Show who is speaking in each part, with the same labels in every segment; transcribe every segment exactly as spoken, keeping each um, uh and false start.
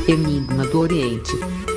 Speaker 1: Enigma do Oriente.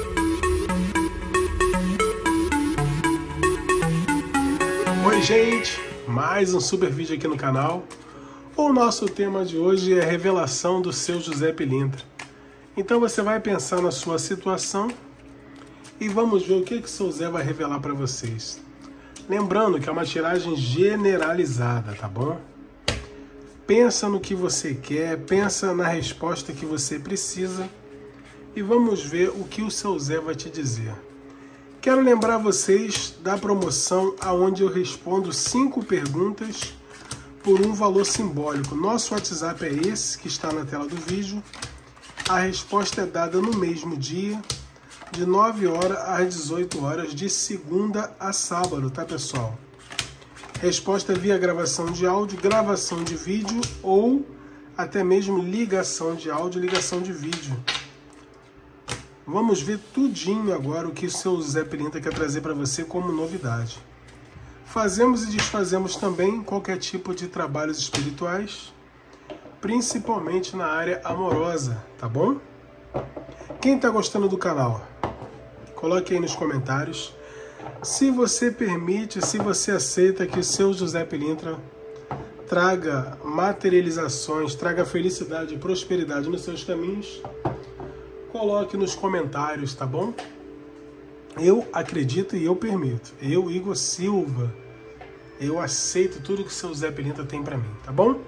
Speaker 2: Oi gente, mais um super vídeo aqui no canal. O nosso tema de hoje é a revelação do seu José Pilintra. Então você vai pensar na sua situação e vamos ver o que que o seu Zé vai revelar para vocês. Lembrando que é uma tiragem generalizada, tá bom? Pensa no que você quer, pensa na resposta que você precisa e vamos ver o que o seu Zé vai te dizer. Quero lembrar vocês da promoção onde eu respondo cinco perguntas por um valor simbólico. Nosso WhatsApp é esse que está na tela do vídeo. A resposta é dada no mesmo dia, de nove horas às dezoito horas, de segunda a sábado, tá pessoal? Resposta via gravação de áudio, gravação de vídeo ou até mesmo ligação de áudio, ligação de vídeo. Vamos ver tudinho agora o que o seu Zé Pilintra quer trazer para você como novidade. Fazemos e desfazemos também qualquer tipo de trabalhos espirituais, principalmente na área amorosa, tá bom? Quem está gostando do canal, coloque aí nos comentários se você permite, se você aceita que o seu José Pilintra traga materializações, traga felicidade e prosperidade nos seus caminhos. Coloque nos comentários, tá bom? Eu acredito e eu permito. Eu, Igor Silva, eu aceito tudo que o seu Zé Pilintra tem para mim, tá bom?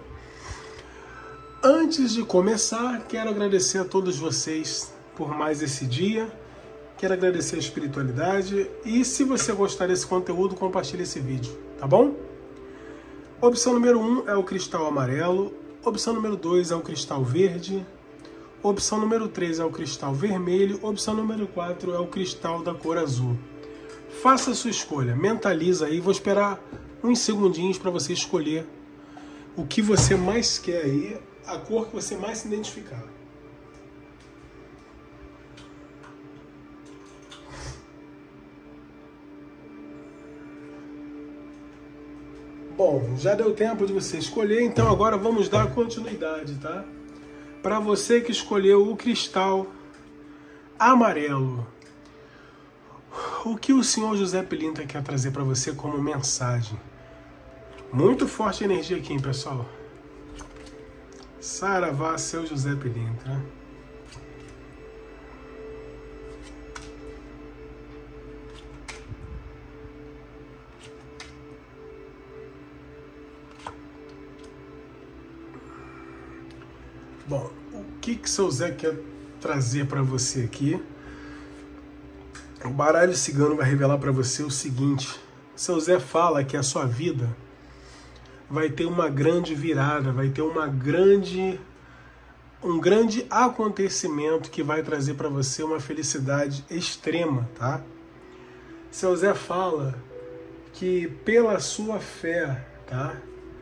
Speaker 2: Antes de começar, quero agradecer a todos vocês por mais esse dia. Quero agradecer a espiritualidade. E se você gostar desse conteúdo, compartilhe esse vídeo, tá bom? Opção número um é o cristal amarelo. Opção número dois é o cristal verde. Opção número três é o cristal vermelho. Opção número quatro é o cristal da cor azul. Faça a sua escolha, mentaliza aí. Vou esperar uns segundinhos para você escolher o que você mais quer aí, a cor que você mais se identificar. Bom, já deu tempo de você escolher, então agora vamos dar continuidade, tá? Para você que escolheu o cristal amarelo, o que o senhor José Pilintra quer trazer para você como mensagem? Muito forte energia aqui, hein, pessoal? Saravá, seu José Pilintra. Bom, o que que seu Zé quer trazer para você aqui? O baralho cigano vai revelar para você o seguinte: seu Zé fala que a sua vida vai ter uma grande virada, vai ter uma grande, um grande acontecimento que vai trazer para você uma felicidade extrema, tá? Seu Zé fala que pela sua fé, tá?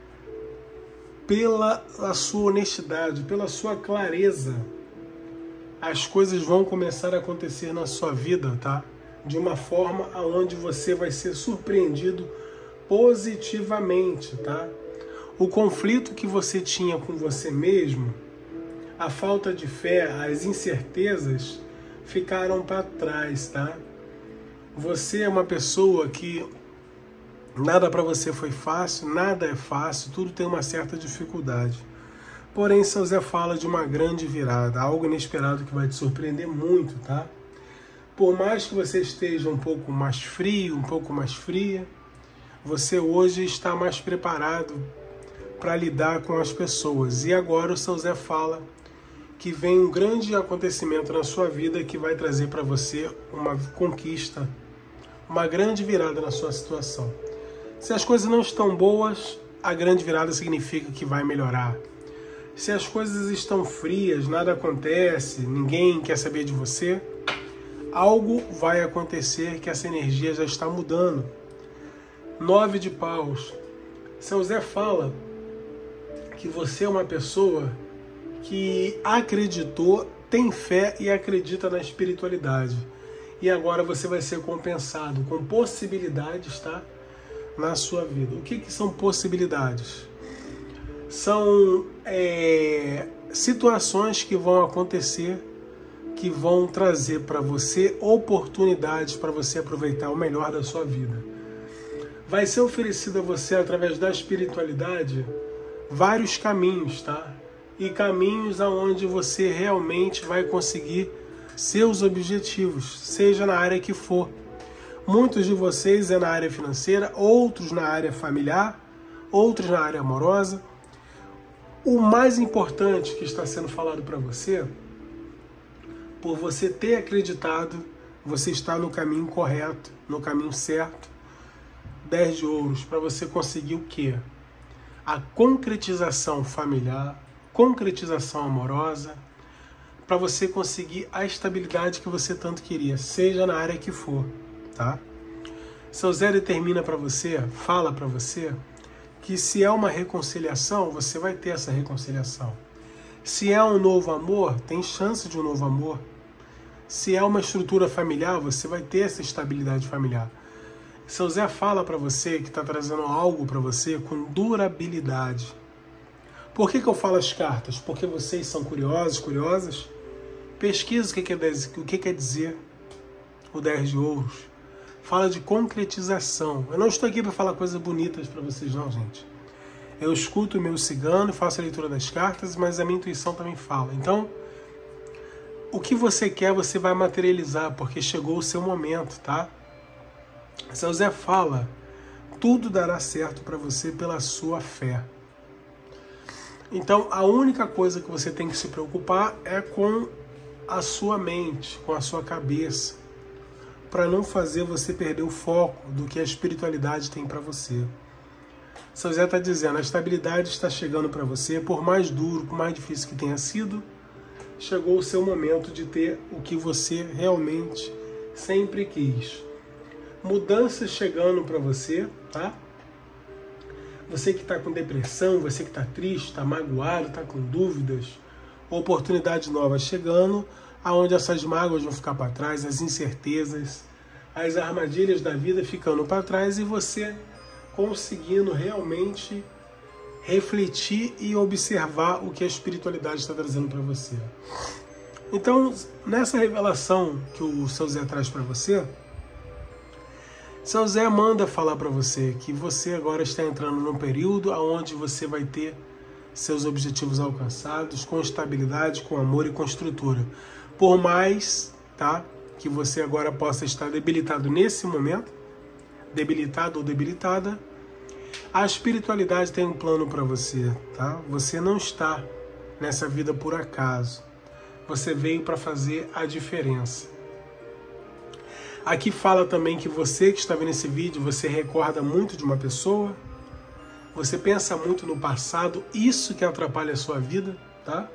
Speaker 2: Pela a sua honestidade, pela sua clareza, as coisas vão começar a acontecer na sua vida, tá? De uma forma aonde você vai ser surpreendido positivamente, tá? O conflito que você tinha com você mesmo, a falta de fé, as incertezas ficaram para trás, tá? Você é uma pessoa que nada para você foi fácil, nada é fácil, tudo tem uma certa dificuldade. Porém, seu Zé fala de uma grande virada, algo inesperado que vai te surpreender muito, tá? Por mais que você esteja um pouco mais frio, um pouco mais fria, você hoje está mais preparado para lidar com as pessoas. E agora o seu Zé fala que vem um grande acontecimento na sua vida que vai trazer para você uma conquista, uma grande virada na sua situação. Se as coisas não estão boas, a grande virada significa que vai melhorar. Se as coisas estão frias, nada acontece, ninguém quer saber de você, algo vai acontecer que essa energia já está mudando. Nove de paus. Seu Zé fala que você é uma pessoa que acreditou, tem fé e acredita na espiritualidade. E agora você vai ser compensado com possibilidades, tá? Na sua vida. O que que são possibilidades? São é, situações que vão acontecer que vão trazer para você oportunidades para você aproveitar o melhor da sua vida. Vai ser oferecido a você, através da espiritualidade, vários caminhos, tá? E caminhos aonde você realmente vai conseguir seus objetivos, seja na área que for. Muitos de vocês é na área financeira, outros na área familiar, outros na área amorosa. O mais importante que está sendo falado para você, por você ter acreditado, você está no caminho correto, no caminho certo. dez de ouros, para você conseguir o quê? A concretização familiar, concretização amorosa, para você conseguir a estabilidade que você tanto queria, seja na área que for, tá? Seu Zé determina para você, fala para você, que se é uma reconciliação, você vai ter essa reconciliação. Se é um novo amor, tem chance de um novo amor. Se é uma estrutura familiar, você vai ter essa estabilidade familiar. Seu Zé fala para você que está trazendo algo para você com durabilidade. Por que que eu falo as cartas? Porque vocês são curiosos, curiosas. Pesquisa o que, que, é, o que quer dizer o dez de ouros. Fala de concretização. Eu não estou aqui para falar coisas bonitas para vocês não, gente. Eu escuto o meu cigano, faço a leitura das cartas, mas a minha intuição também fala. Então, o que você quer, você vai materializar, porque chegou o seu momento, tá? Seu Zé fala, tudo dará certo para você pela sua fé. Então, a única coisa que você tem que se preocupar é com a sua mente, com a sua cabeça, para não fazer você perder o foco do que a espiritualidade tem para você. Seu Zé está dizendo, a estabilidade está chegando para você, por mais duro, por mais difícil que tenha sido, chegou o seu momento de ter o que você realmente sempre quis. Mudanças chegando para você, tá? Você que está com depressão, você que está triste, está magoado, está com dúvidas, oportunidades novas chegando, aonde essas mágoas vão ficar para trás, as incertezas, as armadilhas da vida ficando para trás e você conseguindo realmente refletir e observar o que a espiritualidade está trazendo para você. Então, nessa revelação que o seu Zé traz para você, seu Zé manda falar para você que você agora está entrando num período onde você vai ter seus objetivos alcançados com estabilidade, com amor e com estrutura. Por mais, tá, que você agora possa estar debilitado nesse momento, debilitado ou debilitada, a espiritualidade tem um plano para você, tá? Você não está nessa vida por acaso. Você veio para fazer a diferença. Aqui fala também que você que está vendo esse vídeo, você recorda muito de uma pessoa, você pensa muito no passado, isso que atrapalha a sua vida, tá?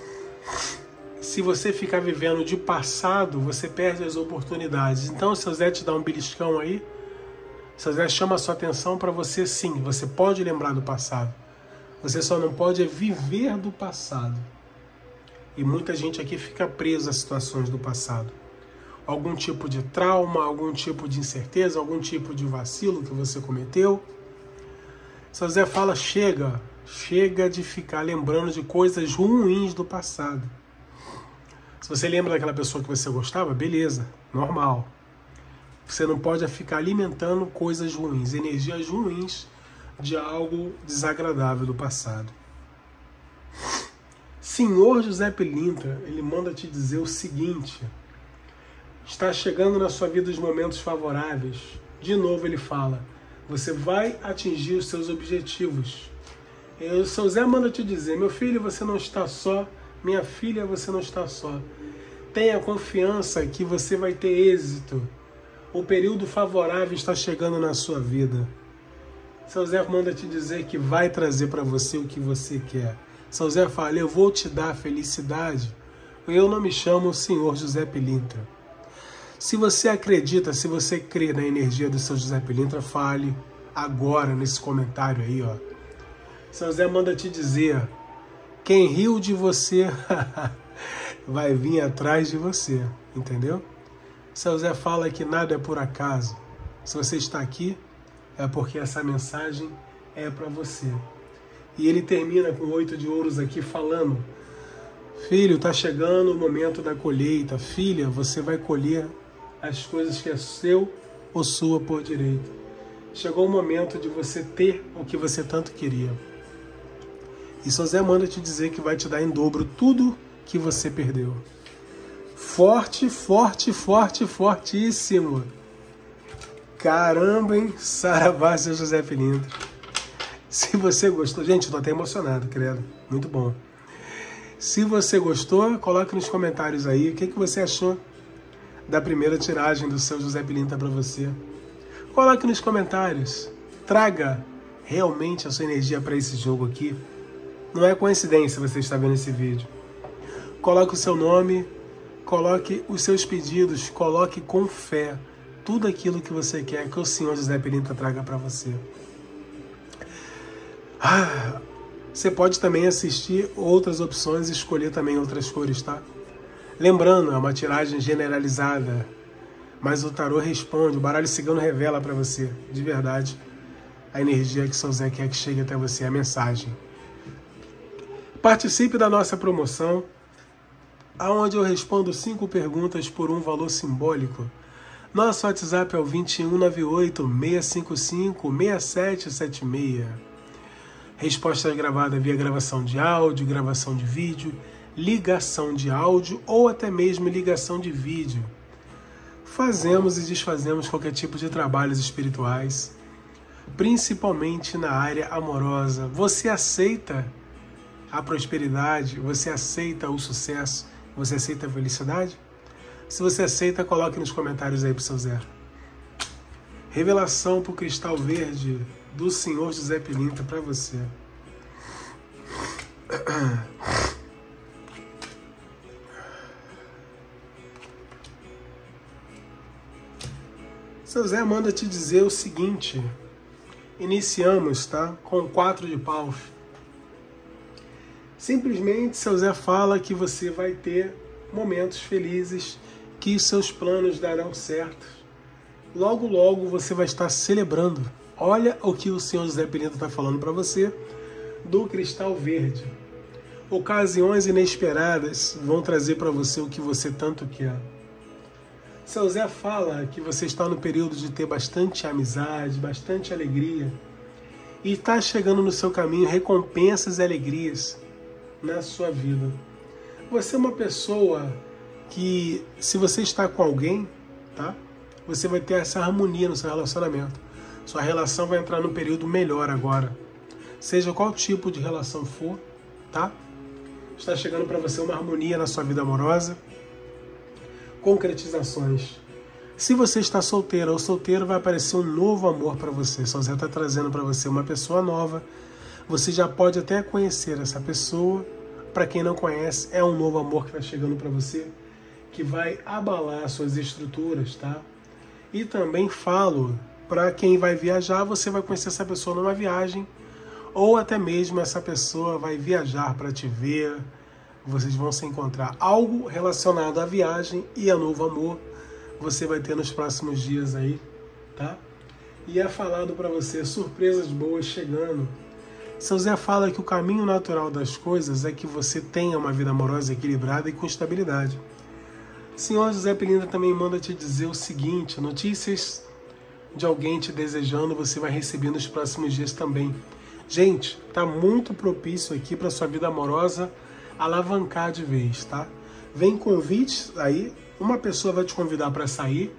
Speaker 2: Se você ficar vivendo de passado, você perde as oportunidades. Então, o seu Zé te dá um beliscão aí, seu Zé chama a sua atenção para você, sim, você pode lembrar do passado. Você só não pode viver do passado. E muita gente aqui fica presa a situações do passado. Algum tipo de trauma, algum tipo de incerteza, algum tipo de vacilo que você cometeu. Seu Zé fala, chega, chega de ficar lembrando de coisas ruins do passado. Se você lembra daquela pessoa que você gostava, beleza, normal. Você não pode ficar alimentando coisas ruins, energias ruins de algo desagradável do passado. Senhor José Pilintra, ele manda te dizer o seguinte, está chegando na sua vida os momentos favoráveis. De novo ele fala, você vai atingir os seus objetivos. E o seu Zé manda te dizer, meu filho, você não está só, minha filha, você não está só. Tenha confiança que você vai ter êxito. O período favorável está chegando na sua vida. Seu Zé manda te dizer que vai trazer para você o que você quer. Seu Zé fala, eu vou te dar felicidade. Eu não me chamo Senhor José Pilintra. Se você acredita, se você crê na energia do seu José Pilintra, fale agora nesse comentário aí, ó. Seu Zé manda te dizer, quem riu de você vai vir atrás de você, entendeu? Seu Zé fala que nada é por acaso. Se você está aqui, é porque essa mensagem é para você. E ele termina com oito de ouros aqui falando, Filho, está chegando o momento da colheita. Filha, você vai colher as coisas que é seu ou sua por direito. Chegou o momento de você ter o que você tanto queria. E São José manda te dizer que vai te dar em dobro tudo que você perdeu. Forte, forte, forte, fortíssimo. Caramba, hein? Saravá, São José Pilintra. Se você gostou... Gente, estou até emocionado, credo. Muito bom. Se você gostou, coloque nos comentários aí o que, que você achou da primeira tiragem do São José Pilintra para você. Coloque nos comentários. Traga realmente a sua energia para esse jogo aqui. Não é coincidência você estar vendo esse vídeo. Coloque o seu nome, coloque os seus pedidos, coloque com fé tudo aquilo que você quer que o Senhor José Pilintra traga para você. Ah, você pode também assistir outras opções e escolher também outras cores, tá? Lembrando, é uma tiragem generalizada, mas o tarô responde, o baralho cigano revela para você, de verdade, a energia que São José quer que chegue até você, a mensagem. Participe da nossa promoção, onde eu respondo cinco perguntas por um valor simbólico. Nosso WhatsApp é o dois um nove oito, seis cinco cinco, seis sete sete seis. Respostas gravadas via gravação de áudio, gravação de vídeo, ligação de áudio ou até mesmo ligação de vídeo. Fazemos e desfazemos qualquer tipo de trabalhos espirituais, principalmente na área amorosa. Você aceita a prosperidade? Você aceita o sucesso? Você aceita a felicidade? Se você aceita, coloque nos comentários aí pro seu Zé. Revelação pro cristal verde do Senhor José Pilintra para você. Seu Zé manda te dizer o seguinte. Iniciamos, tá? Com quatro de paus. Simplesmente seu Zé fala que você vai ter momentos felizes, que seus planos darão certo. Logo, logo você vai estar celebrando. Olha o que o Senhor José Pilintra está falando para você do cristal verde. Ocasiões inesperadas vão trazer para você o que você tanto quer. Seu Zé fala que você está no período de ter bastante amizade, bastante alegria. E está chegando no seu caminho recompensas e alegrias na sua vida. Você é uma pessoa que, se você está com alguém, tá? Você vai ter essa harmonia no seu relacionamento. Sua relação vai entrar num período melhor agora. Seja qual tipo de relação for, tá? Está chegando para você uma harmonia na sua vida amorosa. Concretizações. Se você está solteira ou solteiro, vai aparecer um novo amor para você. São Zé está trazendo para você uma pessoa nova. Você já pode até conhecer essa pessoa. Para quem não conhece, é um novo amor que está chegando para você, que vai abalar suas estruturas, tá? E também falo, para quem vai viajar, você vai conhecer essa pessoa numa viagem, ou até mesmo essa pessoa vai viajar para te ver, vocês vão se encontrar. Algo relacionado à viagem e a novo amor, você vai ter nos próximos dias aí, tá? E é falado para você, surpresas boas chegando. São Zé fala que o caminho natural das coisas é que você tenha uma vida amorosa equilibrada e com estabilidade. Senhor José Pilintra também manda te dizer o seguinte, notícias de alguém te desejando você vai receber nos próximos dias também. Gente, tá muito propício aqui para sua vida amorosa alavancar de vez, tá? Vem convites aí, uma pessoa vai te convidar para sair.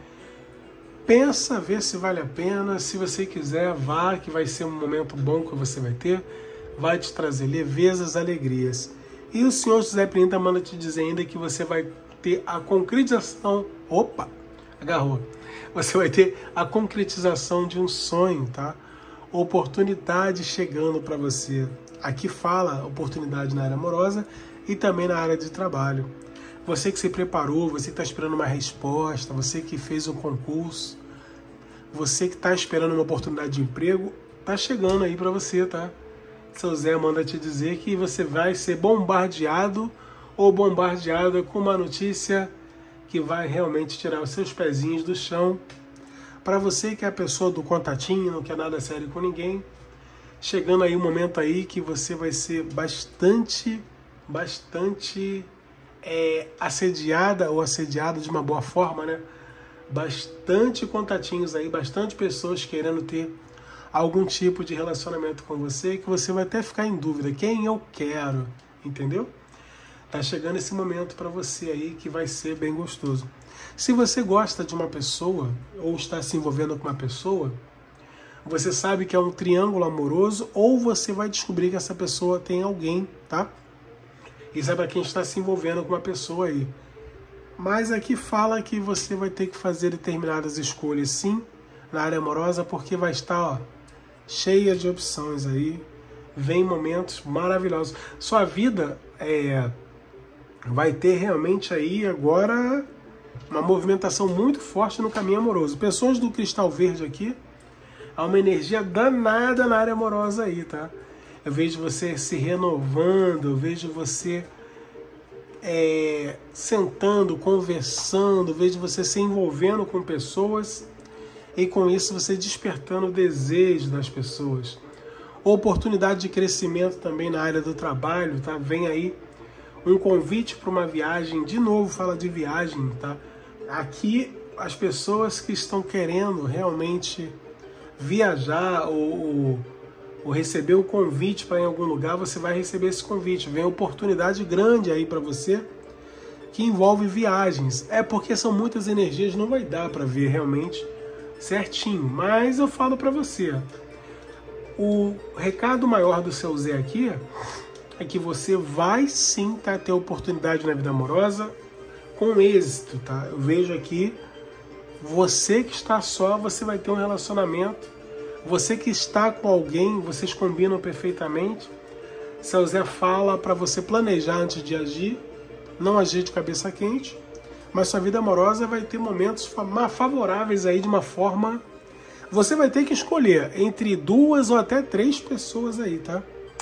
Speaker 2: Pensa, vê se vale a pena, se você quiser, vá, que vai ser um momento bom que você vai ter, vai te trazer levezas, alegrias. E o Senhor José Pilintra manda te dizer ainda que você vai ter a concretização, opa, agarrou, você vai ter a concretização de um sonho, tá? Oportunidade chegando para você. Aqui fala oportunidade na área amorosa e também na área de trabalho. Você que se preparou, você que está esperando uma resposta, você que fez um concurso, você que está esperando uma oportunidade de emprego, tá chegando aí para você, tá? Seu Zé manda te dizer que você vai ser bombardeado ou bombardeada com uma notícia que vai realmente tirar os seus pezinhos do chão. Para você que é a pessoa do contatinho, não quer nada sério com ninguém, chegando aí um momento aí que você vai ser bastante bastante é, assediada ou assediado de uma boa forma, né? Bastante contatinhos aí, bastante pessoas querendo ter algum tipo de relacionamento com você, que você vai até ficar em dúvida, quem eu quero, entendeu? Tá chegando esse momento para você aí que vai ser bem gostoso. Se você gosta de uma pessoa ou está se envolvendo com uma pessoa, você sabe que é um triângulo amoroso, ou você vai descobrir que essa pessoa tem alguém, tá? Isso é para quem está se envolvendo com uma pessoa aí. Mas aqui fala que você vai ter que fazer determinadas escolhas, sim, na área amorosa, porque vai estar, ó, cheia de opções aí. Vem momentos maravilhosos. Sua vida é, vai ter realmente aí agora uma movimentação muito forte no caminho amoroso. Pessoas do cristal verde aqui, há uma energia danada na área amorosa aí, tá? Eu vejo você se renovando, eu vejo você é, sentando, conversando, eu vejo você se envolvendo com pessoas e com isso você despertando o desejo das pessoas. Oportunidade de crescimento também na área do trabalho, tá? Vem aí um convite para uma viagem, de novo fala de viagem, tá? Aqui as pessoas que estão querendo realmente viajar ou, ou receber o convite para ir em algum lugar, você vai receber esse convite. Vem oportunidade grande aí para você que envolve viagens. É porque são muitas energias, não vai dar para ver realmente certinho, mas eu falo para você. O recado maior do seu Zé aqui é que você vai sim tá, ter oportunidade na vida amorosa com êxito, tá? Eu vejo aqui, você que está só, você vai ter um relacionamento. Você que está com alguém, vocês combinam perfeitamente. Seu Zé fala para você planejar antes de agir, não agir de cabeça quente, mas sua vida amorosa vai ter momentos favoráveis aí de uma forma... Você vai ter que escolher entre duas ou até três pessoas aí, tá?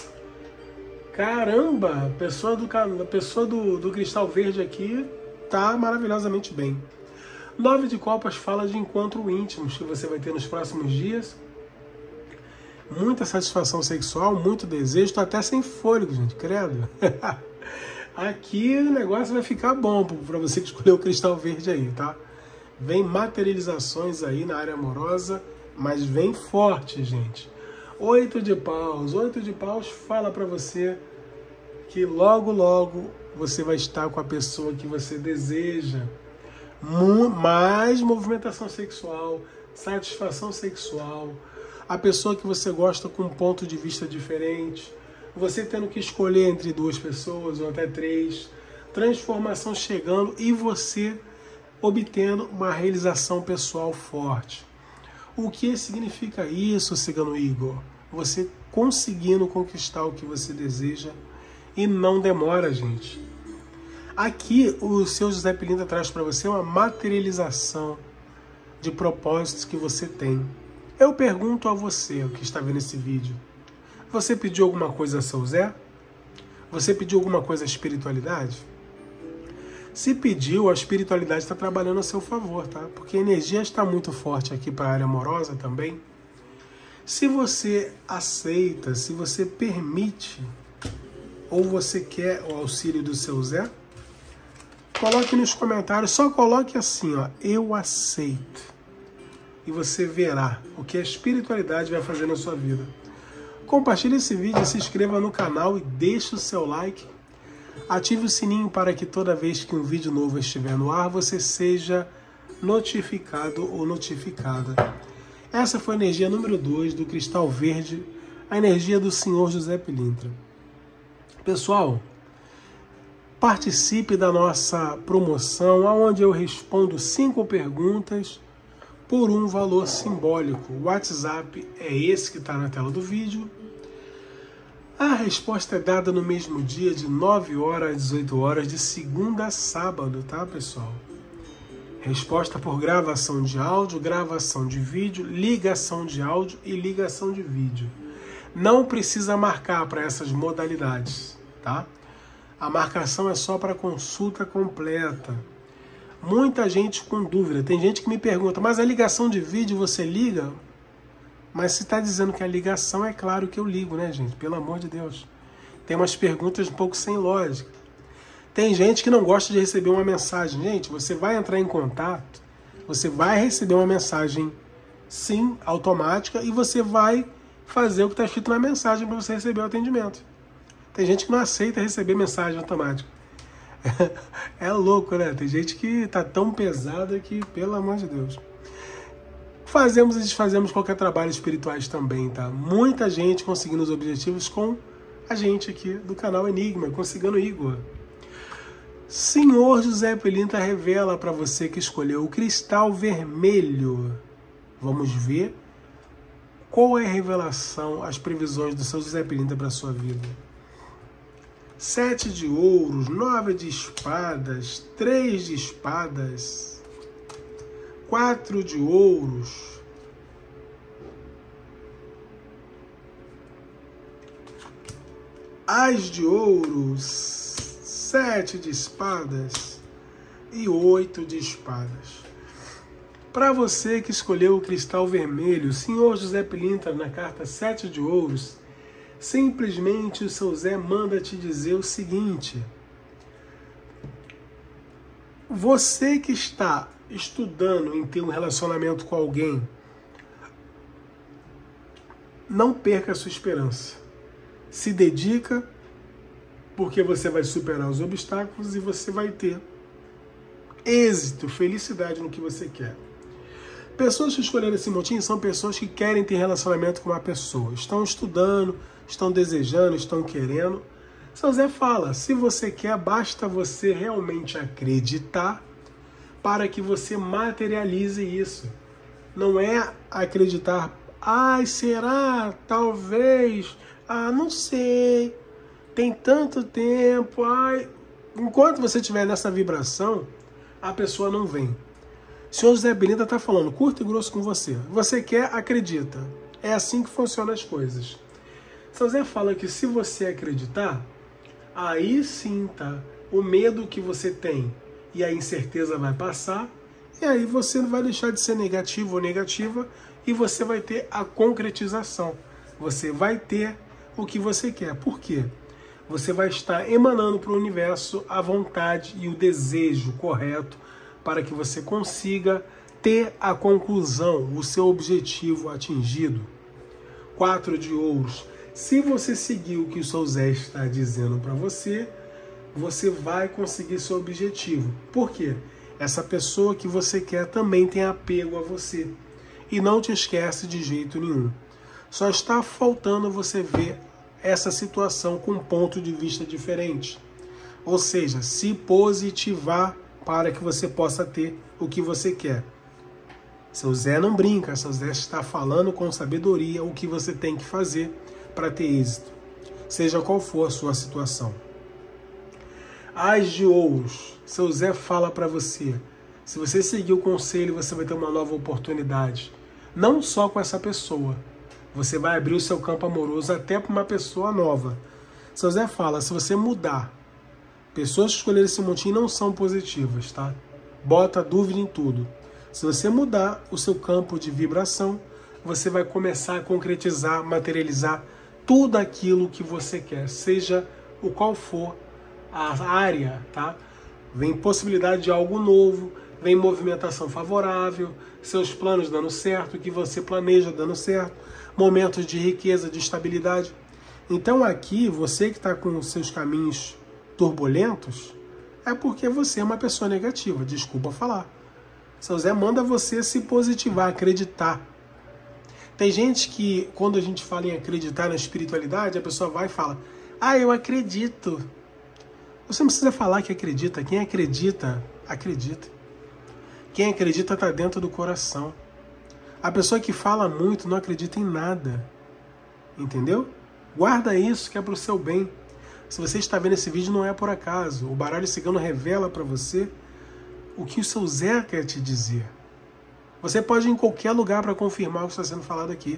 Speaker 2: Caramba, a pessoa do, a pessoa do, do cristal verde aqui tá maravilhosamente bem. Nove de copas fala de encontro íntimos que você vai ter nos próximos dias. Muita satisfação sexual, muito desejo, tô até sem fôlego, gente, credo. Aqui o negócio vai ficar bom para você que escolheu o cristal verde aí, tá? Vem materializações aí na área amorosa, mas vem forte, gente. Oito de paus. Oito de paus fala para você que logo, logo você vai estar com a pessoa que você deseja. Mais movimentação sexual, satisfação sexual, a pessoa que você gosta com um ponto de vista diferente, você tendo que escolher entre duas pessoas ou até três, transformação chegando e você obtendo uma realização pessoal forte. O que significa isso, Cigano Igor? Você conseguindo conquistar o que você deseja e não demora, gente. Aqui o seu José Pilintra traz para você uma materialização de propósitos que você tem. Eu pergunto a você, o que está vendo esse vídeo, você pediu alguma coisa a seu Zé? Você pediu alguma coisa à espiritualidade? Se pediu, a espiritualidade está trabalhando a seu favor, tá? Porque a energia está muito forte aqui para a área amorosa também. Se você aceita, se você permite, ou você quer o auxílio do seu Zé, coloque nos comentários, só coloque assim, ó, eu aceito. E você verá o que a espiritualidade vai fazer na sua vida. Compartilhe esse vídeo, se inscreva no canal e deixe o seu like. Ative o sininho para que toda vez que um vídeo novo estiver no ar, você seja notificado ou notificada. Essa foi a energia número dois do Cristal Verde, a energia do senhor José Pilintra. Pessoal, participe da nossa promoção, onde eu respondo cinco perguntas por um valor simbólico. O WhatsApp é esse que está na tela do vídeo. A resposta é dada no mesmo dia, de nove horas às dezoito horas, de segunda a sábado, tá, pessoal? Resposta por gravação de áudio, gravação de vídeo, ligação de áudio e ligação de vídeo. Não precisa marcar para essas modalidades, tá? A marcação é só para consulta completa. Muita gente com dúvida. Tem gente que me pergunta, mas a ligação de vídeo você liga? Mas se está dizendo que a ligação, é claro que eu ligo, né, gente? Pelo amor de Deus. tem umas perguntas um pouco sem lógica. Tem gente que não gosta de receber uma mensagem. Gente, você vai entrar em contato, você vai receber uma mensagem, sim, automática, e você vai fazer o que está escrito na mensagem para você receber o atendimento. Tem gente que não aceita receber mensagem automática. É louco, né? Tem gente que tá tão pesada que, pelo amor de Deus. Fazemos e desfazemos qualquer trabalho espirituais também, tá? Muita gente conseguindo os objetivos com a gente aqui do canal Enigma, conseguindo Igor. Senhor José Pilintra revela para você que escolheu o cristal vermelho. Vamos ver qual é a revelação, as previsões do seu José Pilintra para a sua vida. Sete de ouros, nove de espadas, três de espadas, quatro de ouros, as de ouros, sete de espadas e oito de espadas. Para você que escolheu o cristal vermelho, Senhor José Pilintra, na carta sete de ouros, simplesmente o seu Zé manda te dizer o seguinte: você que está estudando em ter um relacionamento com alguém, não perca a sua esperança. Se dedica, porque você vai superar os obstáculos e você vai ter êxito, felicidade no que você quer. Pessoas que escolheram esse motim são pessoas que querem ter relacionamento com uma pessoa. Estão estudando, estão desejando, estão querendo. São Zé fala, se você quer, basta você realmente acreditar para que você materialize isso. Não é acreditar, ai, será? Talvez, ah, não sei, tem tanto tempo, ai. Enquanto você estiver nessa vibração, a pessoa não vem. O senhor José Pilintra está falando curto e grosso com você. Você quer, acredita. É assim que funcionam as coisas. São Zé fala que se você acreditar, aí sim, tá? O medo que você tem e a incerteza vai passar, e aí você não vai deixar de ser negativo ou negativa, e você vai ter a concretização. Você vai ter o que você quer. Por quê? Você vai estar emanando para o universo a vontade e o desejo correto para que você consiga ter a conclusão, o seu objetivo atingido. Quatro de ouros. Se você seguir o que o seu Zé está dizendo para você, você vai conseguir seu objetivo. Por quê? Essa pessoa que você quer também tem apego a você. E não te esquece de jeito nenhum. Só está faltando você ver essa situação com um ponto de vista diferente. Ou seja, se positivar para que você possa ter o que você quer. Seu Zé não brinca, seu Zé está falando com sabedoria o que você tem que fazer para ter êxito, seja qual for a sua situação. As de ouros, seu Zé fala para você, se você seguir o conselho, você vai ter uma nova oportunidade. Não só com essa pessoa, você vai abrir o seu campo amoroso até para uma pessoa nova. Seu Zé fala, se você mudar, pessoas que escolheram esse motim não são positivas, tá? Bota dúvida em tudo. Se você mudar o seu campo de vibração, você vai começar a concretizar, materializar tudo aquilo que você quer, seja o qual for a área, tá? Vem possibilidade de algo novo, vem movimentação favorável, seus planos dando certo, o que você planeja dando certo, momentos de riqueza, de estabilidade. Então aqui, você que está com os seus caminhos turbulentos, é porque você é uma pessoa negativa, desculpa falar. Seu Zé manda você se positivar, acreditar. Tem gente que, quando a gente fala em acreditar na espiritualidade, a pessoa vai e fala, ah, eu acredito. Você não precisa falar que acredita. Quem acredita, acredita. Quem acredita está dentro do coração. A pessoa que fala muito não acredita em nada. Entendeu? Guarda isso que é para o seu bem. Se você está vendo esse vídeo, não é por acaso. O baralho cigano revela para você o que o seu Zé quer te dizer. Você pode ir em qualquer lugar para confirmar o que está sendo falado aqui.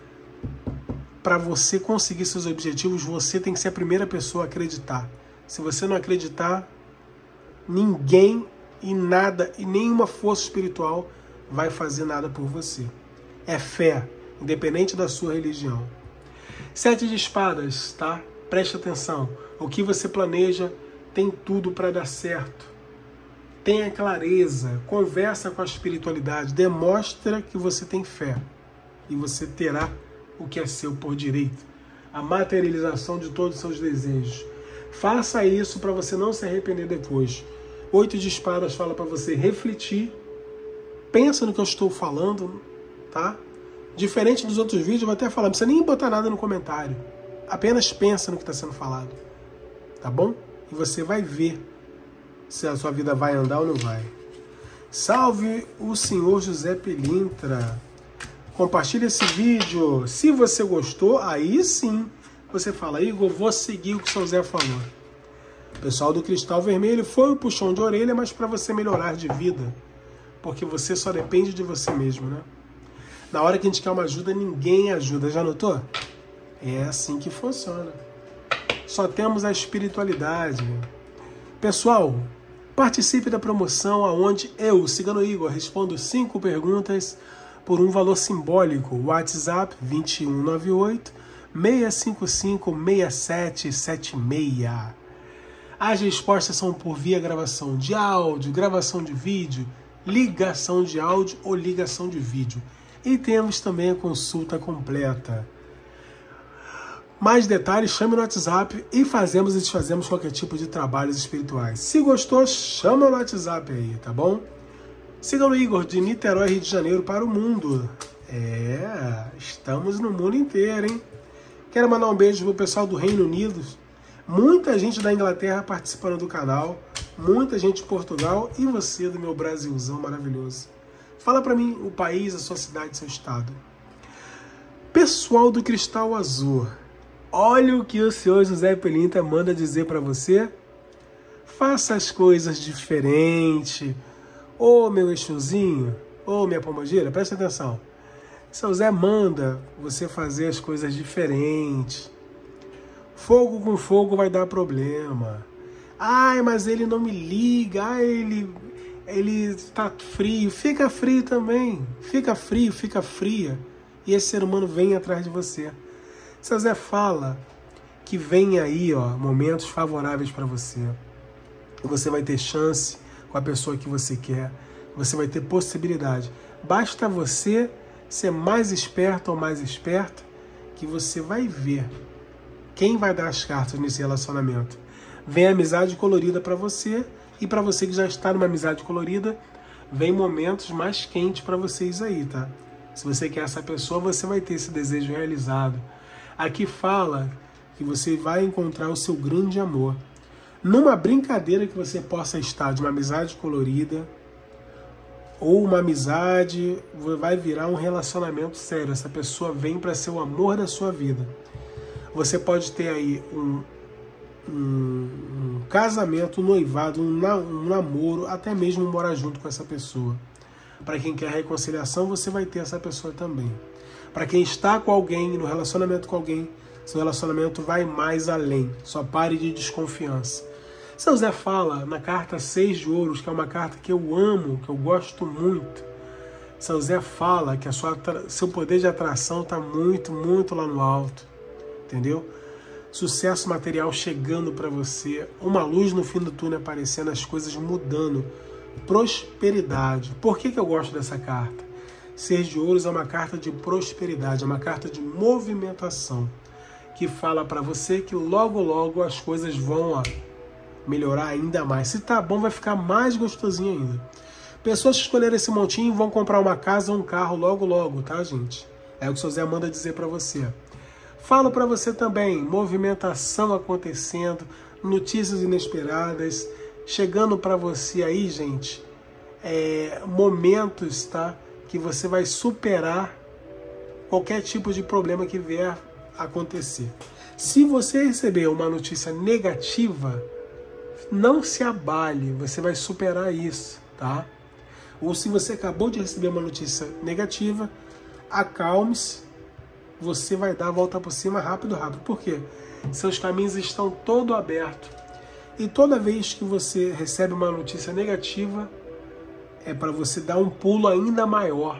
Speaker 2: Para você conseguir seus objetivos, você tem que ser a primeira pessoa a acreditar. Se você não acreditar, ninguém e nada, e nenhuma força espiritual vai fazer nada por você. É fé, independente da sua religião. Sete de espadas, tá? Preste atenção. O que você planeja tem tudo para dar certo. Tenha clareza, conversa com a espiritualidade, demonstra que você tem fé e você terá o que é seu por direito, a materialização de todos os seus desejos. Faça isso para você não se arrepender depois. Oito de espadas fala para você refletir, pensa no que eu estou falando, tá? Diferente dos outros vídeos, eu vou até falar, não precisa nem botar nada no comentário, apenas pensa no que está sendo falado, tá bom? E você vai ver se a sua vida vai andar ou não vai. Salve o senhor José Pilintra. Compartilhe esse vídeo. Se você gostou, aí sim você fala, Igor, vou seguir o que o seu Zé falou. O pessoal do Cristal Vermelho foi um puxão de orelha, mas para você melhorar de vida. Porque você só depende de você mesmo, né? Na hora que a gente quer uma ajuda, ninguém ajuda. Já notou? É assim que funciona. Só temos a espiritualidade. Pessoal, participe da promoção onde eu, Cigano Igor, respondo cinco perguntas por um valor simbólico. WhatsApp vinte e um noventa e oito, seis cinco cinco, seis sete sete seis. As respostas são por via gravação de áudio, gravação de vídeo, ligação de áudio ou ligação de vídeo. E temos também a consulta completa. Mais detalhes, chame no WhatsApp e fazemos e desfazemos qualquer tipo de trabalhos espirituais. Se gostou, chama no WhatsApp aí, tá bom? Siga o Igor, de Niterói, Rio de Janeiro, para o mundo. É, estamos no mundo inteiro, hein? Quero mandar um beijo pro pessoal do Reino Unido. Muita gente da Inglaterra participando do canal. Muita gente de Portugal e você do meu Brasilzão maravilhoso. Fala pra mim o país, a sua cidade, seu estado. Pessoal do Cristal Azul. Olha o que o senhor José Pilintra manda dizer para você. Faça as coisas diferente. Ô meu Exuzinho, ô minha pombogira, presta atenção. Seu Zé manda você fazer as coisas diferentes. Fogo com fogo vai dar problema. Ai, mas ele não me liga. Ai, ele, ele tá frio. Fica frio também. Fica frio, fica fria. E esse ser humano vem atrás de você. Seu Zé fala que vem aí, ó, momentos favoráveis para você. Você vai ter chance com a pessoa que você quer. Você vai ter possibilidade. Basta você ser mais esperto ou mais esperta que você vai ver quem vai dar as cartas nesse relacionamento. Vem amizade colorida para você e para você que já está numa amizade colorida, vem momentos mais quentes para vocês aí, tá? Se você quer essa pessoa, você vai ter esse desejo realizado. Aqui fala que você vai encontrar o seu grande amor. Numa brincadeira que você possa estar de uma amizade colorida, ou uma amizade vai virar um relacionamento sério. Essa pessoa vem para ser o amor da sua vida. Você pode ter aí um, um, um casamento, um noivado, um, um namoro, até mesmo morar junto com essa pessoa. Para quem quer reconciliação, você vai ter essa pessoa também. Para quem está com alguém, no relacionamento com alguém, seu relacionamento vai mais além. Só pare de desconfiança. Seu Zé fala na carta seis de ouros, que é uma carta que eu amo, que eu gosto muito. Seu Zé fala que a sua, seu poder de atração está muito, muito lá no alto. Entendeu? Sucesso material chegando para você. Uma luz no fim do túnel aparecendo, as coisas mudando. Prosperidade. Por que que eu gosto dessa carta? Seis de ouros é uma carta de prosperidade, é uma carta de movimentação, que fala para você que logo, logo as coisas vão ó, melhorar ainda mais. Se tá bom, vai ficar mais gostosinho ainda. Pessoas que escolheram esse montinho vão comprar uma casa ou um carro logo, logo, tá, gente? É o que o seu Zé manda dizer para você. Falo para você também, movimentação acontecendo, notícias inesperadas, chegando para você aí, gente, é, momentos, tá? Que você vai superar qualquer tipo de problema que vier a acontecer. Se você receber uma notícia negativa, não se abale, você vai superar isso, tá? Ou se você acabou de receber uma notícia negativa, acalme-se, você vai dar a volta por cima rápido, rápido. Por quê? Seus caminhos estão todo abertos. E toda vez que você recebe uma notícia negativa, é para você dar um pulo ainda maior.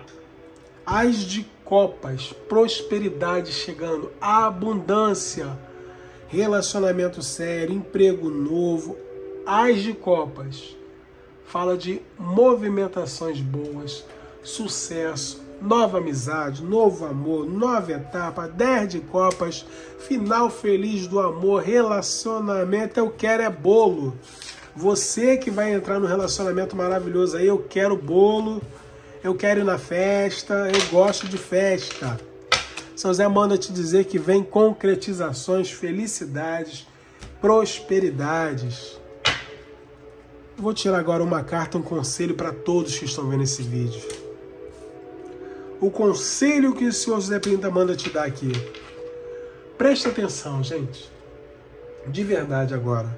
Speaker 2: As de copas, prosperidade chegando, abundância. relacionamento sério, emprego novo. As de copas fala de movimentações boas, sucesso, nova amizade, novo amor, nova etapa. Dez de copas, final feliz do amor, relacionamento. Eu quero é bolo. Você que vai entrar no relacionamento maravilhoso aí, eu quero bolo, eu quero ir na festa, eu gosto de festa. São José manda te dizer que vem concretizações, felicidades, prosperidades. Vou tirar agora uma carta, um conselho para todos que estão vendo esse vídeo. O conselho que o senhor José Pinta manda te dar aqui. Preste atenção, gente. De verdade agora.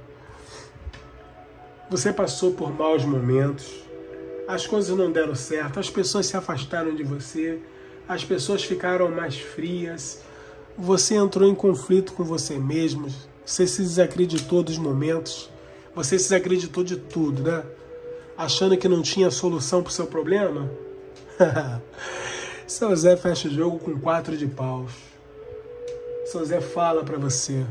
Speaker 2: Você passou por maus momentos. As coisas não deram certo. As pessoas se afastaram de você. As pessoas ficaram mais frias. Você entrou em conflito com você mesmo. Você se desacreditou dos momentos. Você se desacreditou de tudo, né? Achando que não tinha solução para o seu problema? São José fecha o jogo com quatro de paus. São José fala para você: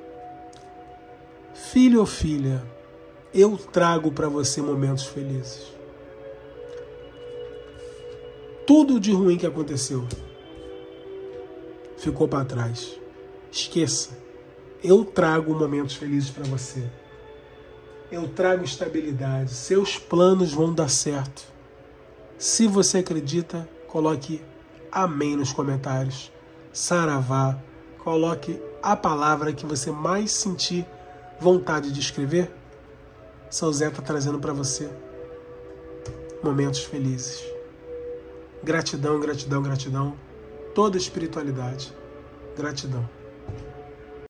Speaker 2: filho ou filha, eu trago para você momentos felizes. Tudo de ruim que aconteceu ficou para trás. Esqueça. Eu trago momentos felizes para você. Eu trago estabilidade. Seus planos vão dar certo. Se você acredita, coloque amém nos comentários. Saravá. Coloque a palavra que você mais sentir vontade de escrever. São José está trazendo para você momentos felizes. Gratidão, gratidão, gratidão. Toda espiritualidade. Gratidão.